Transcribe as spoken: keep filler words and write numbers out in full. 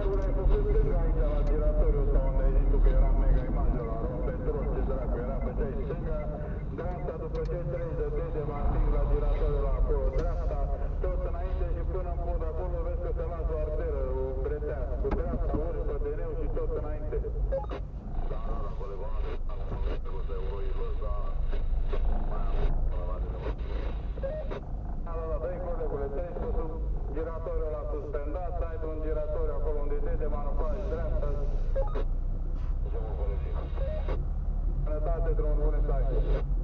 ai făcut stânga aici la giratoriu sau unde ai zis tu că era mega imagine la roa petrol, ce dracu era, făceai stânga, dreapta după ce treci de D de Martin la giratoriu la acolo, dreapta, tot înainte și până în fund acolo vezi că se lasă o arteră, o bretea, cu dreapta urci pe D N-ul și tot înainte. Da, da, da, poligonul de asta, nu vezi că o să euroilor, dar mai am până la de nemă. Da, da, da, dă-i colegule, treci cu sub giratoriul ăla suspendat, ai de un giratoriu acolo unde e D de manufaj, dreapta. Sănătate, drumuri bune să ai.